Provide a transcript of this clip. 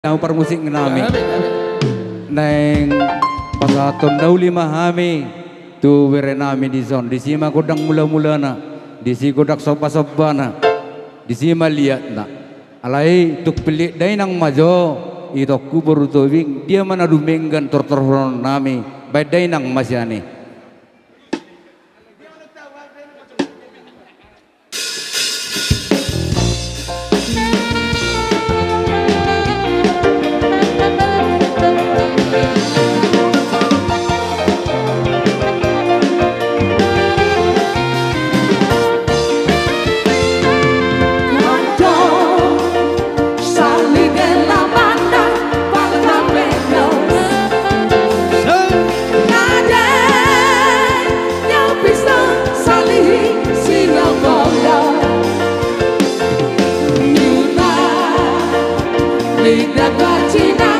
Yang permusik nami neng pasatun daw lima hami tu were nami di zon di sima kodang mula-mula na di si kodak sopa-sopa na di sima lihat na alai tuk pelik dai nang majo itu kubur tobing dia mana dumenggan tortorhon nami baik dai nang masyane. Linda Patina